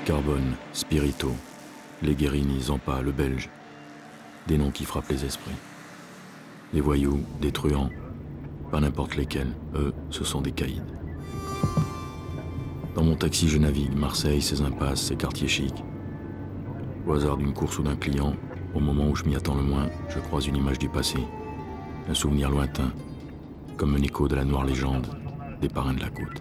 Carbone, Spirito, Legherini, Zampa, le Belge. Des noms qui frappent les esprits. Des voyous, des truands, pas n'importe lesquels, eux, ce sont des caïds. Dans mon taxi, je navigue Marseille, ses impasses, ses quartiers chics. Au hasard d'une course ou d'un client, au moment où je m'y attends le moins, je croise une image du passé, un souvenir lointain, comme un écho de la noire légende des parrains de la côte.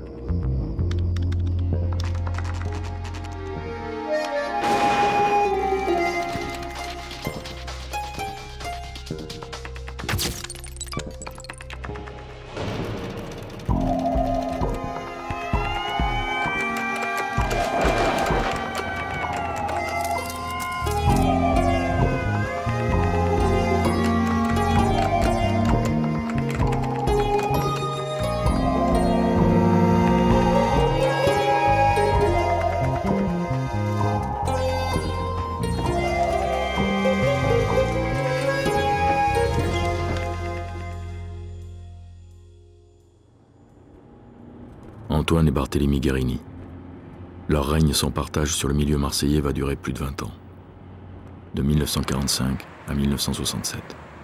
Antoine et Barthélémy Guérini. Leur règne sans partage sur le milieu marseillais va durer plus de 20 ans, de 1945 à 1967.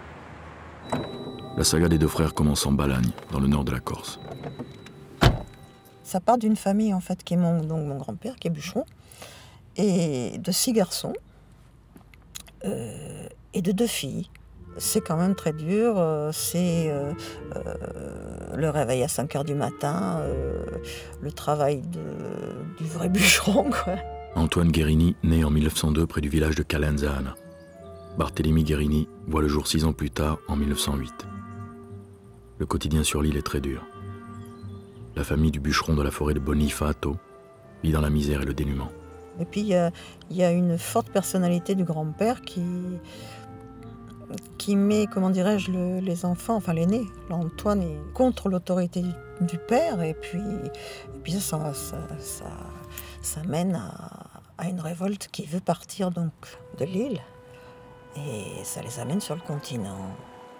La saga des deux frères commence en Balagne, dans le nord de la Corse. Ça part d'une famille en fait qui est mon grand-père, qui est bûcheron, et de 6 garçons et de 2 filles. C'est quand même très dur, c'est le réveil à 5 h du matin, le travail du vrai bûcheron, quoi. Antoine Guérini naît en 1902 près du village de Calenzana. Barthélémy Guérini voit le jour 6 ans plus tard, en 1908. Le quotidien sur l'île est très dur. La famille du bûcheron de la forêt de Bonifato vit dans la misère et le dénuement. Et puis il y a une forte personnalité du grand-père qui met, comment dirais-je, les enfants, enfin l'aîné, l'Antoine, est contre l'autorité du père, et puis ça mène à une révolte qui veut partir donc de l'île, et ça les amène sur le continent.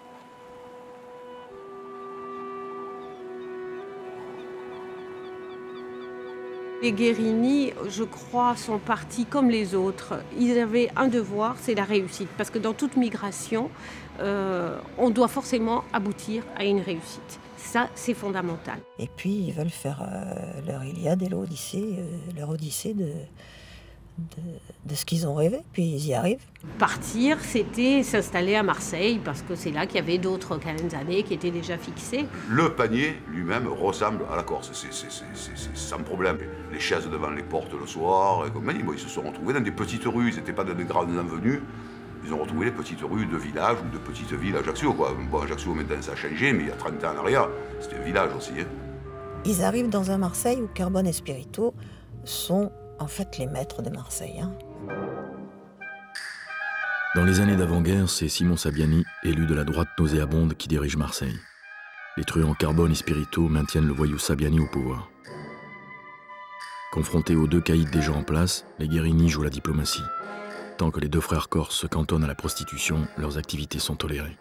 Les Guérini, je crois, sont partis comme les autres. Ils avaient un devoir, c'est la réussite. Parce que dans toute migration, on doit forcément aboutir à une réussite. Ça, c'est fondamental. Et puis, ils veulent faire leur Iliade et l'Odyssée, leur Odyssée de ce qu'ils ont rêvé, puis ils y arrivent. Partir, c'était s'installer à Marseille, parce que c'est là qu'il y avait d'autres Calenzanais qui étaient déjà fixés. Le panier lui-même ressemble à la Corse, c'est sans problème. Les chaises devant les portes le soir, et comme ils se sont retrouvés dans des petites rues, ils n'étaient pas dans des grandes avenues. Ils ont retrouvé les petites rues de villages ou de petites villes à Ajaccio, quoi. Bon, Ajaccio maintenant ça a changé, mais il y a 30 ans en arrière, c'était un village aussi. Hein. Ils arrivent dans un Marseille où Carbone et Spirito sont en fait les maîtres de Marseille. Hein. Dans les années d'avant-guerre, c'est Simon Sabiani, élu de la droite nauséabonde, qui dirige Marseille. Les truands Carbone et Spirito maintiennent le voyou Sabiani au pouvoir. Confrontés aux 2 caïds déjà en place, les Guérini jouent la diplomatie. Tant que les 2 frères corses se cantonnent à la prostitution, leurs activités sont tolérées.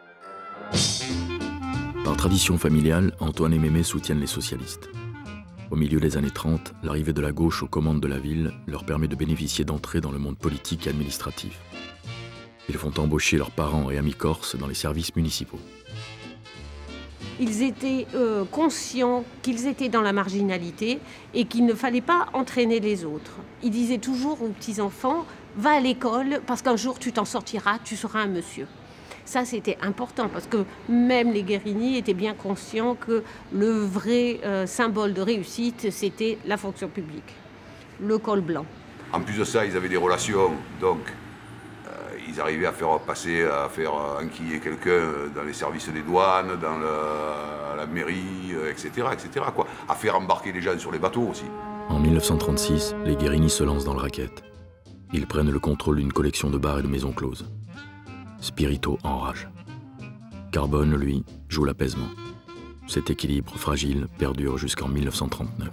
Par tradition familiale, Antoine et Mémé soutiennent les socialistes. Au milieu des années 30, l'arrivée de la gauche aux commandes de la ville leur permet de bénéficier d'entrées dans le monde politique et administratif. Ils font embaucher leurs parents et amis corses dans les services municipaux. Ils étaient conscients qu'ils étaient dans la marginalité et qu'il ne fallait pas entraîner les autres. Ils disaient toujours aux petits-enfants, va à l'école parce qu'un jour tu t'en sortiras, tu seras un monsieur. Ça, c'était important parce que même les Guérini étaient bien conscients que le vrai symbole de réussite, c'était la fonction publique, le col blanc. En plus de ça, ils avaient des relations, donc ils arrivaient à faire enquiller quelqu'un dans les services des douanes, à la mairie, etc., quoi. À faire embarquer les gens sur les bateaux aussi. En 1936, les Guérini se lancent dans le racket. Ils prennent le contrôle d'une collection de bars et de maisons closes. Spirito enrage. Carbone, lui, joue l'apaisement. Cet équilibre fragile perdure jusqu'en 1939.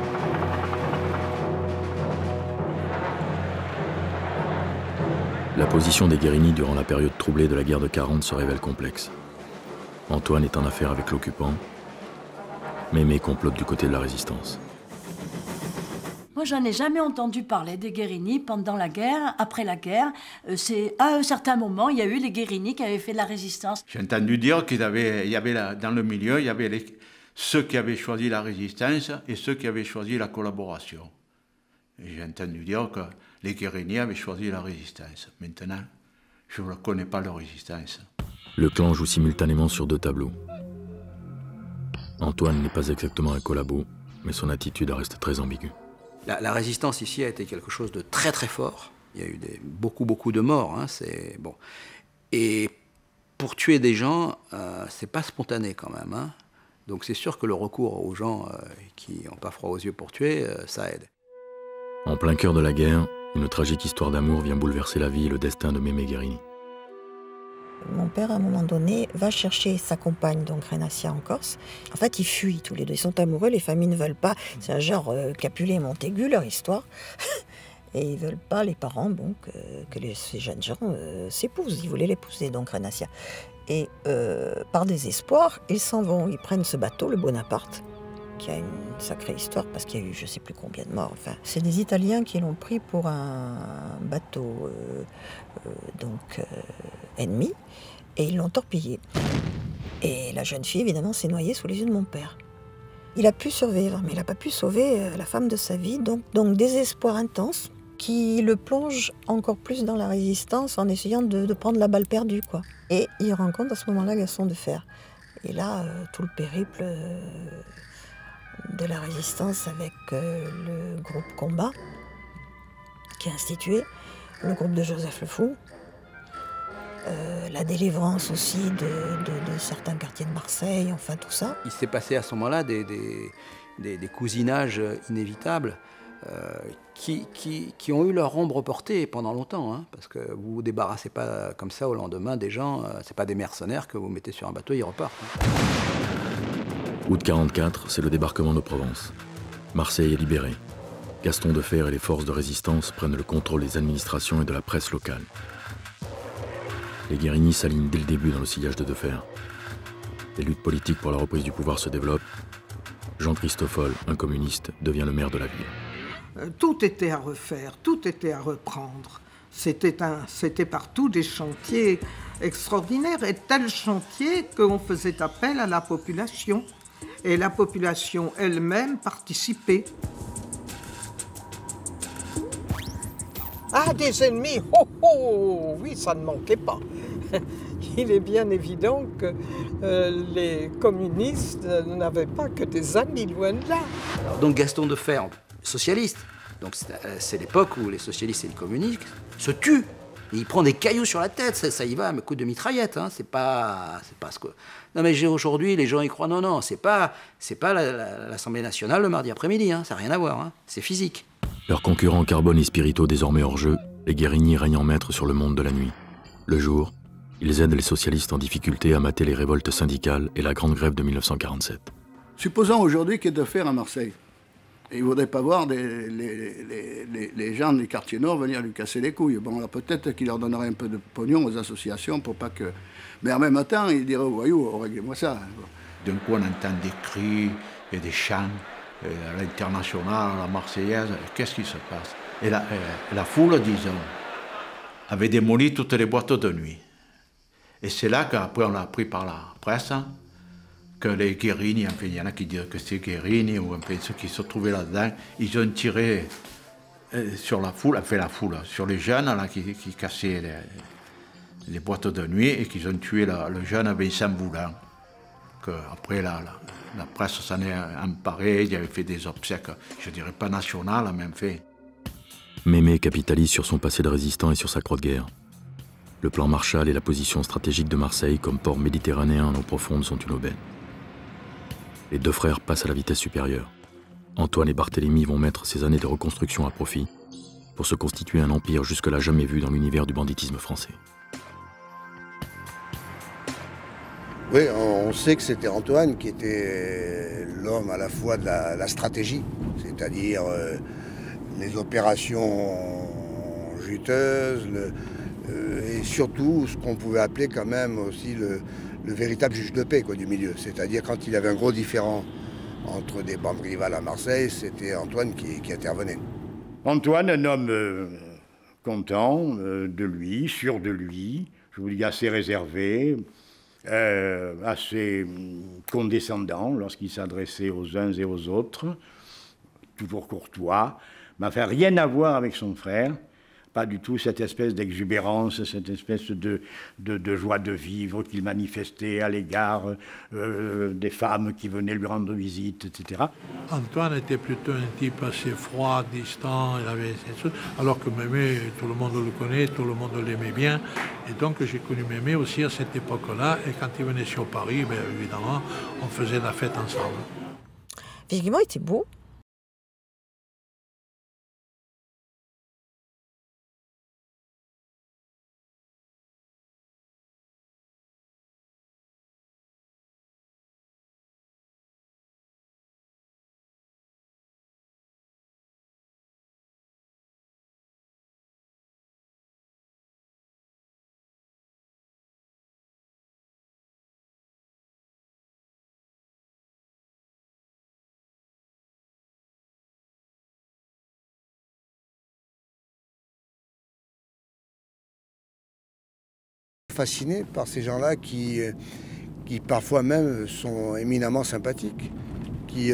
La position des Guérini durant la période troublée de la guerre de 40 se révèle complexe. Antoine est en affaire avec l'occupant. Mémé complote du côté de la résistance. Moi, j'en ai jamais entendu parler des Guérini pendant la guerre, après la guerre. À un certain moment, il y a eu les Guérini qui avaient fait de la résistance. J'ai entendu dire qu'il y avait dans le milieu, il y avait ceux qui avaient choisi la résistance et ceux qui avaient choisi la collaboration. Et j'ai entendu dire que les Guérini avaient choisi la résistance. Maintenant, je ne connais pas leur résistance. Le clan joue simultanément sur deux tableaux. Antoine n'est pas exactement un collabo, mais son attitude reste très ambiguë. La résistance ici a été quelque chose de très très fort. Il y a eu beaucoup de morts. Hein, bon. Et pour tuer des gens, c'est pas spontané quand même. Hein. Donc c'est sûr que le recours aux gens qui n'ont pas froid aux yeux pour tuer, ça aide. En plein cœur de la guerre, une tragique histoire d'amour vient bouleverser la vie et le destin de Mémé Guérini. Mon père, à un moment donné, va chercher sa compagne, donc Renassia en Corse. En fait, ils fuient tous les deux. Ils sont amoureux, les familles ne veulent pas. C'est un genre Capulet et Montaigu, leur histoire. Et ils ne veulent pas, les parents, donc, que ces jeunes gens s'épousent. Ils voulaient l'épouser, donc Renassia. Et par désespoir, ils s'en vont. Ils prennent ce bateau, le Bonaparte, qui a une sacrée histoire parce qu'il y a eu je ne sais plus combien de morts. Enfin, c'est des Italiens qui l'ont pris pour un bateau ennemi et ils l'ont torpillé. Et la jeune fille, évidemment, s'est noyée sous les yeux de mon père. Il a pu survivre, mais il n'a pas pu sauver la femme de sa vie. Donc désespoir intense qui le plonge encore plus dans la résistance en essayant de prendre la balle perdue, quoi. Et il rencontre à ce moment-là Gaston Defferre. Et là, tout le périple de la résistance avec le groupe Combat qui est institué, le groupe de Joseph Le Fou, la délivrance aussi de certains quartiers de Marseille, enfin tout ça. Il s'est passé à ce moment-là des cousinages inévitables qui ont eu leur ombre portée pendant longtemps, hein, parce que vous vous débarrassez pas comme ça au lendemain des gens, c'est pas des mercenaires que vous mettez sur un bateau et ils repartent. Hein. Août 44, c'est le débarquement de Provence. Marseille est libérée. Gaston Defferre et les forces de résistance prennent le contrôle des administrations et de la presse locale. Les Guérini s'alignent dès le début dans le sillage de Defferre. Les luttes politiques pour la reprise du pouvoir se développent. Jean Christoffol, un communiste, devient le maire de la ville. Tout était à refaire, tout était à reprendre. C'était partout des chantiers extraordinaires et tels chantiers qu'on faisait appel à la population. Et la population elle-même participait. Ah, des ennemis, oh, oh, oui, ça ne manquait pas. Il est bien évident que les communistes n'avaient pas que des amis, loin de là. Donc Gaston Defferre, socialiste, donc c'est l'époque où les socialistes et les communistes se tuent. Et il prend des cailloux sur la tête, ça y va, mais coup de mitraillette, hein, c'est pas ce que... Non mais aujourd'hui, les gens y croient, non, c'est pas l'Assemblée nationale le mardi après-midi, hein, ça n'a rien à voir, hein, c'est physique. Leurs concurrents Carbone et Spirito désormais hors jeu, les Guérini règnent en maître sur le monde de la nuit. Le jour, ils aident les socialistes en difficulté à mater les révoltes syndicales et la grande grève de 1947. Supposons aujourd'hui qu'il y ait Defferre à Marseille. Et il ne voudrait pas voir les gens des quartiers nord venir lui casser les couilles. Bon, alors peut-être qu'il leur donnerait un peu de pognon aux associations pour pas que... Mais en même temps, il dirait aux voyous, oh, réglez-moi ça. D'un coup, on entend des cris et des chants à l'international, à la Marseillaise. Qu'est-ce qui se passe? Et la foule, disons, avait démoli toutes les boîtes de nuit. Et c'est là qu'après, on a appris par la presse que les Guérini, enfin, il y en a qui disent que c'est Guérini, ou enfin, ceux qui se trouvaient là-dedans, ils ont tiré sur la foule, sur les jeunes là, qui cassaient les boîtes de nuit et qu'ils ont tué le jeune Vincent Boulan. Après, la presse s'en est emparée, il avait fait des obsèques, je dirais pas nationales, mais fait. Mémé capitalise sur son passé de résistant et sur sa croix de guerre. Le plan Marshall et la position stratégique de Marseille comme port méditerranéen en eau profonde sont une aubaine. Les deux frères passent à la vitesse supérieure. Antoine et Barthélemy vont mettre ces années de reconstruction à profit pour se constituer un empire jusque-là jamais vu dans l'univers du banditisme français. Oui, on sait que c'était Antoine qui était l'homme à la fois de la stratégie, c'est-à-dire les opérations juteuses, et surtout ce qu'on pouvait appeler quand même aussi le véritable juge de paix quoi, du milieu. C'est-à-dire quand il y avait un gros différend entre des bandes rivales à Marseille, c'était Antoine qui intervenait. Antoine, un homme content de lui, sûr de lui, je vous dis assez réservé, assez condescendant lorsqu'il s'adressait aux uns et aux autres, toujours courtois, mais enfin rien à voir avec son frère. Pas du tout cette espèce d'exubérance, cette espèce de joie de vivre qu'il manifestait à l'égard des femmes qui venaient lui rendre visite, etc. Antoine était plutôt un type assez froid, distant, alors que Mémé, tout le monde le connaît, tout le monde l'aimait bien. Et donc j'ai connu Mémé aussi à cette époque-là. Et quand il venait sur Paris, bien évidemment, on faisait la fête ensemble. Physiquement, il était beau. Fasciné par ces gens-là qui parfois même sont éminemment sympathiques, qui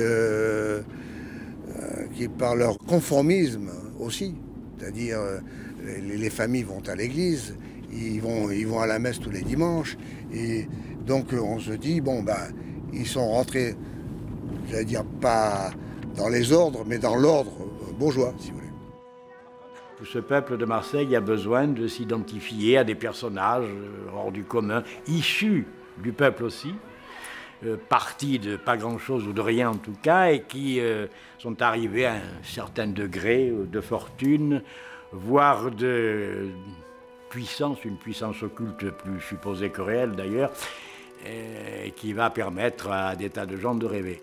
par leur conformisme aussi, c'est-à-dire les familles vont à l'église, ils vont à la messe tous les dimanches, et donc on se dit, bon ben, ils sont rentrés, j'allais dire pas dans les ordres, mais dans l'ordre bourgeois, si vous voulez. Tout ce peuple de Marseille a besoin de s'identifier à des personnages hors du commun, issus du peuple aussi, partis de pas grand-chose ou de rien en tout cas, et qui sont arrivés à un certain degré de fortune, voire de puissance, une puissance occulte plus supposée que réelle d'ailleurs, qui va permettre à des tas de gens de rêver.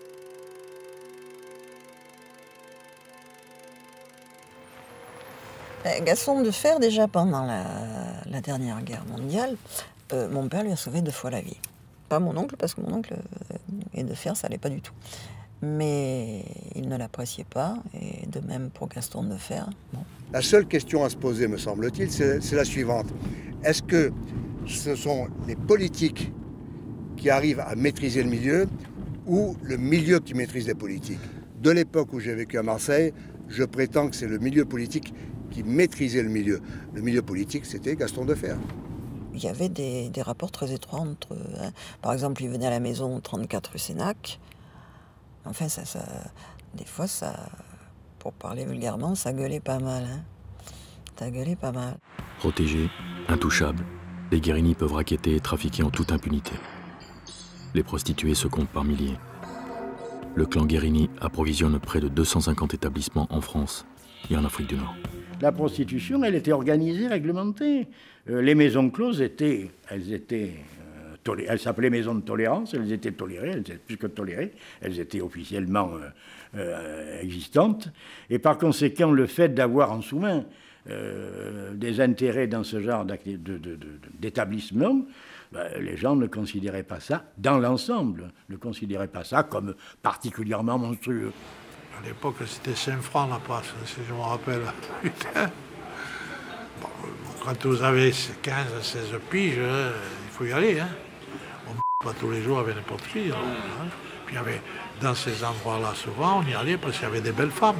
Gaston Defferre, déjà pendant la dernière guerre mondiale, mon père lui a sauvé 2 fois la vie. Pas mon oncle, parce que mon oncle et Defferre, ça allait pas du tout. Mais il ne l'appréciait pas, et de même pour Gaston Defferre. Bon. La seule question à se poser, me semble-t-il, c'est la suivante. Est-ce que ce sont les politiques qui arrivent à maîtriser le milieu, ou le milieu qui maîtrise les politiques? De l'époque où j'ai vécu à Marseille, je prétends que c'est le milieu politique qui maîtrisait le milieu. Le milieu politique, c'était Gaston Defferre. Il y avait des rapports très étroits entre eux. Hein. Par exemple, il venait à la maison 34 rue Sénac. Enfin, des fois, pour parler vulgairement, ça gueulait pas mal. Hein. Ça gueulait pas mal. Protégés, intouchables, les Guérini peuvent racketter et trafiquer en toute impunité. Les prostituées se comptent par milliers. Le clan Guérini approvisionne près de 250 établissements en France et en Afrique du Nord. La prostitution, elle était organisée, réglementée. Les maisons closes elles s'appelaient maisons de tolérance, elles étaient tolérées, elles étaient plus que tolérées, elles étaient officiellement existantes. Et par conséquent, le fait d'avoir en sous-main des intérêts dans ce genre d'établissement, les gens ne considéraient pas ça, dans l'ensemble, ne considéraient pas ça comme particulièrement monstrueux. À l'époque, c'était 5 francs la passe, si je me rappelle. Putain. Bon, quand vous avez 15, 16 piges, il faut y aller. Hein. On ne pas tous les jours avec n'importe qui. Hein. Puis dans ces endroits-là, souvent, on y allait parce qu'il y avait des belles femmes.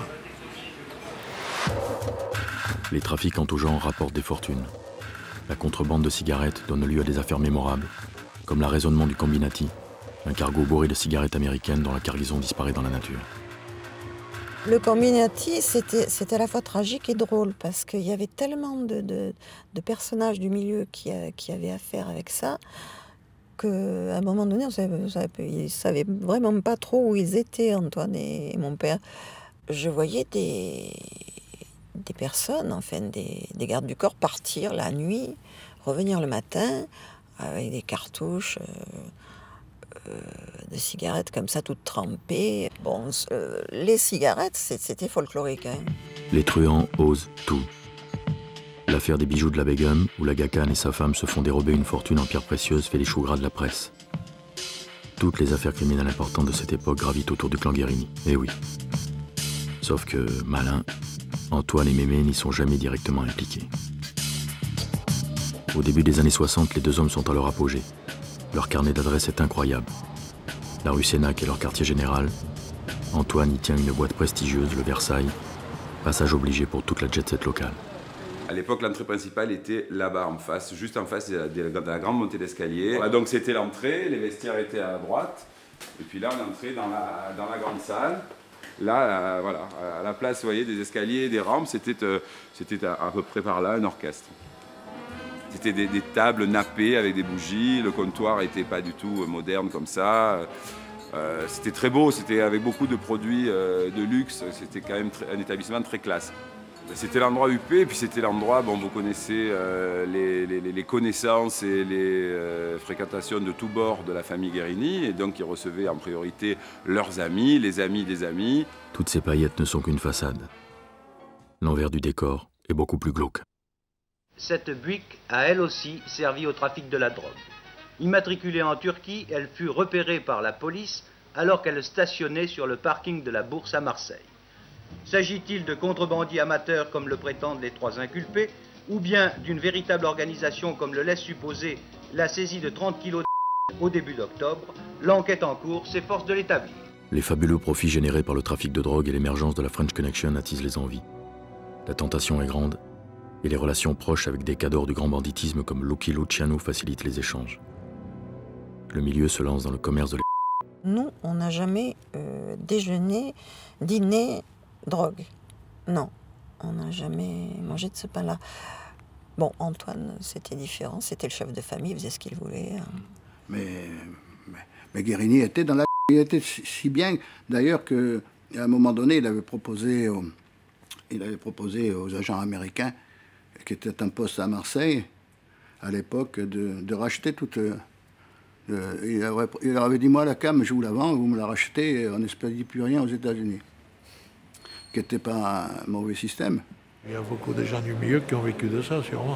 Les trafics en tout genre rapportent des fortunes. La contrebande de cigarettes donne lieu à des affaires mémorables, comme l'arraisonnement du Combinati, un cargo bourré de cigarettes américaines dont la cargaison disparaît dans la nature. Le Combinati, c'était à la fois tragique et drôle, parce qu'il y avait tellement de personnages du milieu qui avaient affaire avec ça, qu'à un moment donné, ils ne savaient vraiment pas trop où ils étaient, Antoine et mon père. Je voyais des personnes, enfin des gardes du corps, partir la nuit, revenir le matin, avec des cartouches de cigarettes comme ça, toutes trempées. Bon, les cigarettes, c'était folklorique. Hein. Les truands osent tout. L'affaire des bijoux de la Begum, où l'Aga Khan et sa femme se font dérober une fortune en pierres précieuses, fait les choux gras de la presse. Toutes les affaires criminelles importantes de cette époque gravitent autour du clan Guérini. Eh oui. Sauf que, malin, Antoine et Mémé n'y sont jamais directement impliqués. Au début des années 60, les deux hommes sont à leur apogée. Leur carnet d'adresses est incroyable. La rue Sénac est leur quartier général. Antoine y tient une boîte prestigieuse, le Versailles. Passage obligé pour toute la jet-set locale. À l'époque, l'entrée principale était là-bas, en face, juste en face de la grande montée d'escalier. Voilà, donc c'était l'entrée, les vestiaires étaient à droite. Et puis là, on entrait dans la grande salle. Là, voilà, à la place, vous voyez, des escaliers, des rampes, c'était à peu près par là un orchestre. C'était des tables nappées avec des bougies. Le comptoir n'était pas du tout moderne comme ça. C'était très beau, c'était avec beaucoup de produits de luxe. C'était quand même un établissement très classe. C'était l'endroit huppé, et puis c'était l'endroit, bon, vous connaissez les connaissances et les fréquentations de tous bords de la famille Guérini, et donc ils recevaient en priorité leurs amis, les amis des amis. Toutes ces paillettes ne sont qu'une façade. L'envers du décor est beaucoup plus glauque. Cette Buick a elle aussi servi au trafic de la drogue. Immatriculée en Turquie, elle fut repérée par la police alors qu'elle stationnait sur le parking de la Bourse à Marseille. S'agit-il de contrebandiers amateurs comme le prétendent les trois inculpés, ou bien d'une véritable organisation comme le laisse supposer la saisie de 30 kilos au début d'octobre? L'enquête en cours s'efforce de l'établir. Les fabuleux profits générés par le trafic de drogue et l'émergence de la French Connection attisent les envies. La tentation est grande, et les relations proches avec des cadors du grand banditisme comme Lucky Luciano facilitent les échanges. Le milieu se lance dans le commerce de Nous, on n'a jamais déjeuné, dîné, drogue. Non, on n'a jamais mangé de ce pain-là. Bon, Antoine, c'était différent, c'était le chef de famille, il faisait ce qu'il voulait. Mais Guérini était dans la... Il était si bien, d'ailleurs, qu'à un moment donné, il avait proposé aux agents américains, qui étaient en poste à Marseille, à l'époque, de racheter toute... il leur avait dit, moi, la cam, je vous la vends, vous me la rachetez, on n'expédie plus rien aux États-Unis. Qui n'était pas un mauvais système. Il y a beaucoup de gens du milieu qui ont vécu de ça, sûrement.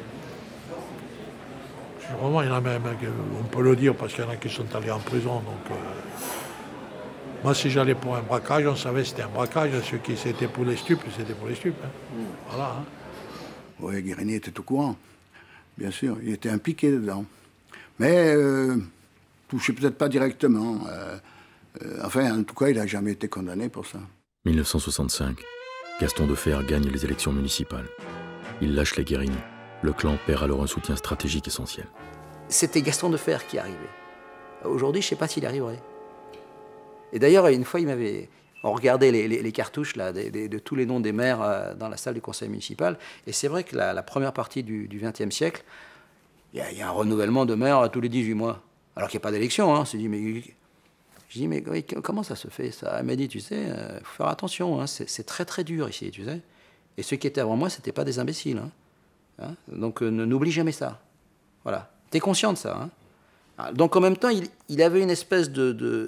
Sûrement, il y en a même, on peut le dire, parce qu'il y en a qui sont allés en prison. Donc, moi, si j'allais pour un braquage, on savait que c'était un braquage. Ceux qui c'était pour les stupes, c'était pour les stupes. Voilà. Oui, Guérini était au courant, bien sûr. Il était impliqué dedans. Mais touché peut-être pas directement. Enfin, en tout cas, il n'a jamais été condamné pour ça. 1965, Gaston Defferre gagne les élections municipales. Il lâche les Guérini. Le clan perd alors un soutien stratégique essentiel. C'était Gaston Defferre qui arrivait. Aujourd'hui, je ne sais pas s'il arriverait. Et d'ailleurs, une fois, on regardait les cartouches là, de tous les noms des maires dans la salle du conseil municipal. Et c'est vrai que la première partie du XXe siècle, il y a un renouvellement de maires tous les 18 mois. Alors qu'il n'y a pas d'élection. Hein. Je dis, mais comment ça se fait, ça? Elle m'a dit, tu sais, il faut faire attention, hein, c'est très très dur ici, tu sais. Et ceux qui étaient avant moi, ce n'étaient pas des imbéciles. Hein. Donc n'oublie jamais ça. Voilà. Tu es conscient de ça. Hein. Donc en même temps, il avait une espèce de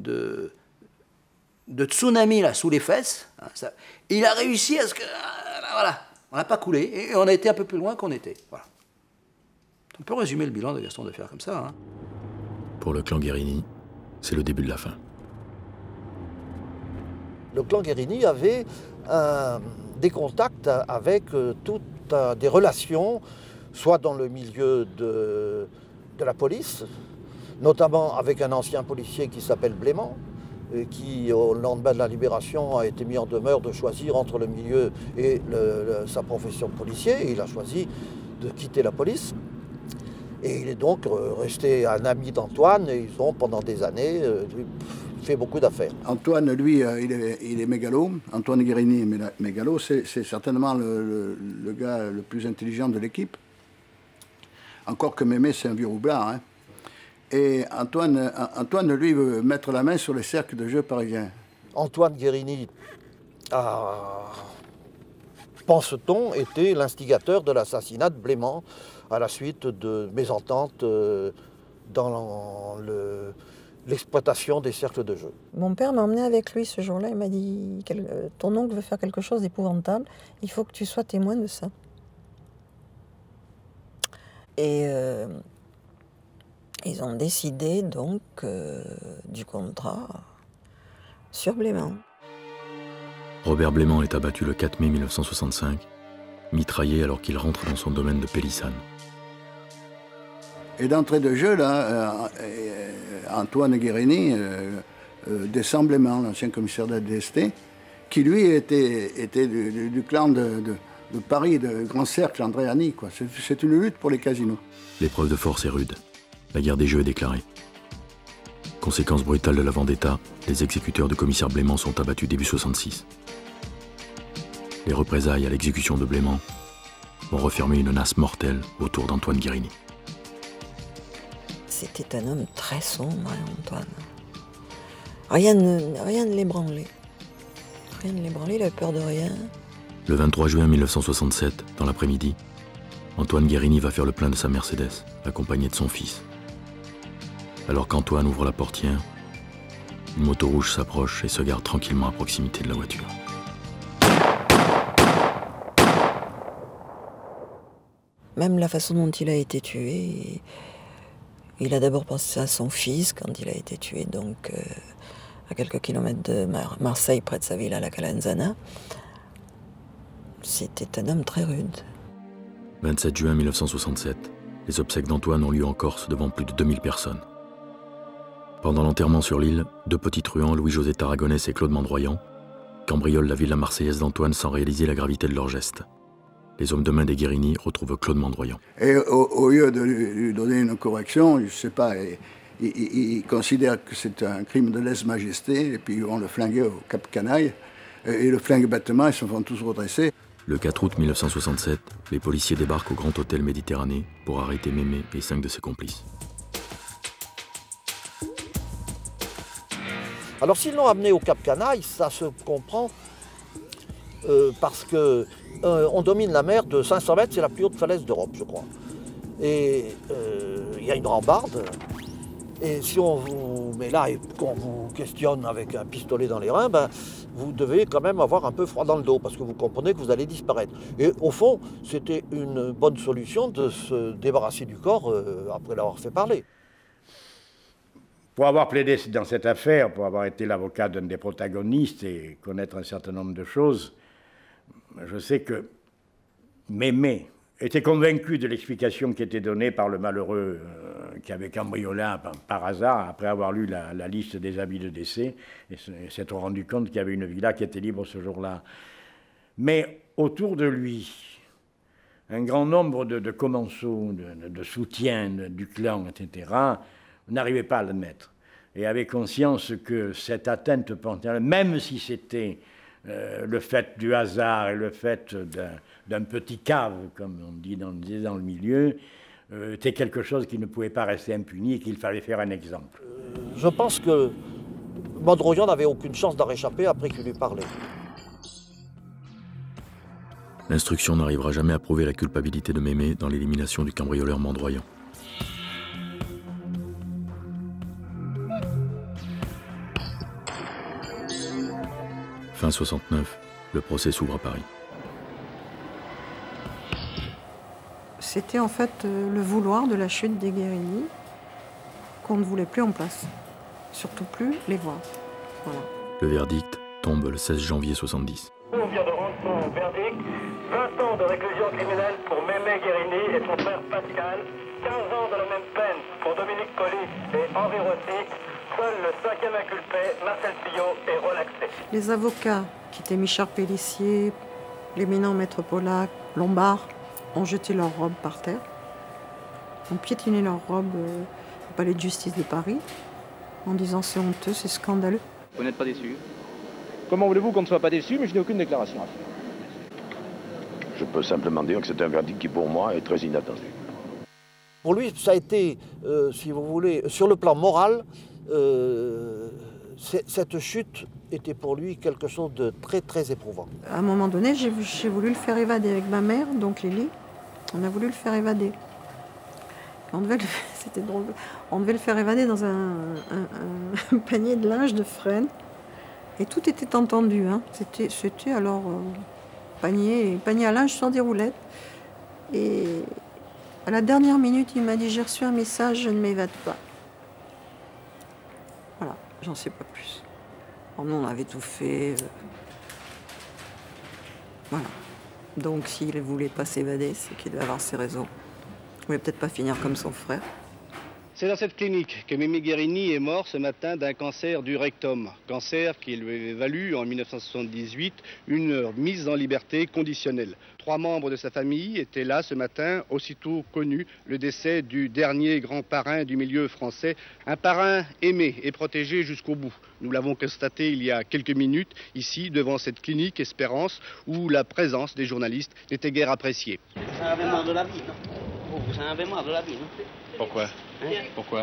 tsunami là, sous les fesses. Hein, ça. Et il a réussi à ce que... voilà, on n'a pas coulé et on a été un peu plus loin qu'on était. Voilà. On peut résumer le bilan de Gaston Defferre comme ça. Hein. Pour le clan Guérini, c'est le début de la fin. Le clan Guérini avait des contacts avec toutes des relations, soit dans le milieu de la police, notamment avec un ancien policier qui s'appelle Blément, et qui, au lendemain de la libération, a été mis en demeure de choisir entre le milieu et sa profession de policier. Et il a choisi de quitter la police. Et il est donc resté un ami d'Antoine, et ils ont, pendant des années, fait beaucoup d'affaires. Antoine, lui, il est mégalo. Antoine Guérini est mégalo. C'est certainement le gars le plus intelligent de l'équipe. Encore que Mémé, c'est un vieux roublard. Hein. Et Antoine, lui, veut mettre la main sur les cercles de jeu parisiens. Antoine Guérini a, pense-t-on, été l'instigateur de l'assassinat de Blément à la suite de mésententes dans l'exploitation des cercles de jeu. Mon père m'a emmené avec lui ce jour-là. Il m'a dit, ton oncle veut faire quelque chose d'épouvantable, il faut que tu sois témoin de ça. Et ils ont décidé donc du contrat sur Blément. Robert Blément est abattu le 4 mai 1965, mitraillé alors qu'il rentre dans son domaine de Pélissane. Et d'entrée de jeu, là, Antoine Guérini descend Blément, l'ancien commissaire de la DST, qui lui était du clan de Paris, de Grand Cercle, Andréani. C'est une lutte pour les casinos. L'épreuve de force est rude. La guerre des jeux est déclarée. Conséquence brutale de la vendetta, les exécuteurs du commissaire Blément sont abattus début 66. Les représailles à l'exécution de Blément vont refermer une nasse mortelle autour d'Antoine Guérini. C'était un homme très sombre, Antoine. Rien ne l'ébranlait. Rien ne l'ébranlait, il avait peur de rien. Le 23 juin 1967, dans l'après-midi, Antoine Guérini va faire le plein de sa Mercedes, accompagné de son fils. Alors qu'Antoine ouvre la portière, une moto rouge s'approche et se garde tranquillement à proximité de la voiture. Même la façon dont il a été tué, il a d'abord pensé à son fils quand il a été tué, donc à quelques kilomètres de Marseille, près de sa ville à la Calenzana. C'était un homme très rude. 27 juin 1967, les obsèques d'Antoine ont lieu en Corse devant plus de 2000 personnes. Pendant l'enterrement sur l'île, deux petits truands, Louis-José Tarragonès et Claude Mandroyan, cambriolent la villa marseillaise d'Antoine sans réaliser la gravité de leur geste. Les hommes de main des Guérini retrouvent Claude Mandroyan. Et au lieu de lui donner une correction, je ne sais pas, ils considèrent que c'est un crime de lèse-majesté, et puis ils vont le flinguer au Cap Canaille. Et le flingue bêtement, ils se font tous redresser. Le 4 août 1967, les policiers débarquent au Grand Hôtel Méditerranée pour arrêter Mémé et 5 de ses complices. Alors s'ils l'ont amené au Cap Canaille, ça se comprend parce que on domine la mer de 500 mètres, c'est la plus haute falaise d'Europe, je crois. Et il y a une rambarde. Et si on vous met là et qu'on vous questionne avec un pistolet dans les reins, ben, vous devez quand même avoir un peu froid dans le dos parce que vous comprenez que vous allez disparaître. Et au fond, c'était une bonne solution de se débarrasser du corps après l'avoir fait parler. Pour avoir plaidé dans cette affaire, pour avoir été l'avocat d'un des protagonistes et connaître un certain nombre de choses, je sais que Mémé était convaincu de l'explication qui était donnée par le malheureux qui avait cambriolé par hasard après avoir lu la liste des habits de décès et s'être rendu compte qu'il y avait une villa qui était libre ce jour-là. Mais autour de lui, un grand nombre de commensaux, de soutiens du clan, etc., n'arrivaient pas à l'admettre et avaient conscience que cette atteinte potentielle, même si c'était le fait du hasard et le fait d'un petit cave, comme on dit dans le milieu, était quelque chose qui ne pouvait pas rester impuni et qu'il fallait faire un exemple. Je pense que Mandroyan n'avait aucune chance d'en réchapper après qu'il lui parlait. L'instruction n'arrivera jamais à prouver la culpabilité de Mémé dans l'élimination du cambrioleur Mandroyan. Fin 69, le procès s'ouvre à Paris. C'était en fait le vouloir de la chute des Guérini qu'on ne voulait plus en place. Surtout plus les voir. Voilà. Le verdict tombe le 16 janvier 70. On vient de rendre son verdict. 20 ans de réclusion criminelle pour Mémé Guérini et son frère Pascal. 15 ans de la même peine pour Dominique Colli et Henri Rossi. Seul le cinquième inculpé, Marcel Pillot, est relaxé. Les avocats, qui étaient Michard Pélissier, l'éminent maître Pollack, Lombard, ont jeté leurs robes par terre, ont piétiné leurs robes au palais de justice de Paris, en disant c'est honteux, c'est scandaleux. Vous n'êtes pas déçu? Comment voulez-vous qu'on ne soit pas déçu, mais je n'ai aucune déclaration à faire? Je peux simplement dire que c'est un verdict qui, pour moi, est très inattendu. Pour lui, ça a été, si vous voulez, sur le plan moral, cette chute était pour lui quelque chose de très, très éprouvant. À un moment donné, j'ai voulu le faire évader avec ma mère, donc Lily. On a voulu le faire évader. C'était drôle. On devait le faire évader dans un panier de linge de frêne. Et tout était entendu. Hein. C'était alors panier à linge sans des roulettes. Et À la dernière minute, il m'a dit « J'ai reçu un message, je ne m'évade pas ». Voilà, j'en sais pas plus. Alors, nous, on avait tout fait. Voilà. Donc, s'il ne voulait pas s'évader, c'est qu'il devait avoir ses raisons. Il ne voulait peut-être pas finir comme son frère. C'est dans cette clinique que Mimi Guerini est mort ce matin d'un cancer du rectum. Cancer qui lui avait valu en 1978 une mise en liberté conditionnelle. 3 membres de sa famille étaient là ce matin, aussitôt connu le décès du dernier grand parrain du milieu français. Un parrain aimé et protégé jusqu'au bout. Nous l'avons constaté il y a quelques minutes, ici, devant cette clinique Espérance, où la présence des journalistes n'était guère appréciée. Vous en avez marre de la vie, non? Vous en avez marre de la vie, non? Pourquoi? Hein? Pourquoi?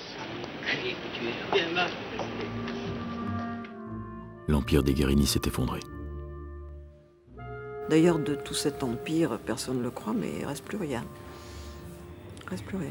L'empire des Guerini s'est effondré. D'ailleurs, de tout cet empire, personne ne le croit, mais il ne reste plus rien. Il ne reste plus rien.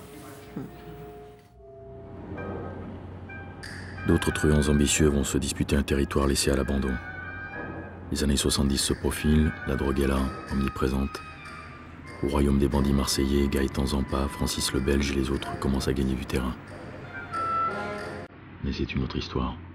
D'autres truands ambitieux vont se disputer un territoire laissé à l'abandon. Les années 70 se profilent, la drogue est là, omniprésente. Au royaume des bandits marseillais, Gaëtan Zampa, Francis le Belge et les autres commencent à gagner du terrain. Mais c'est une autre histoire.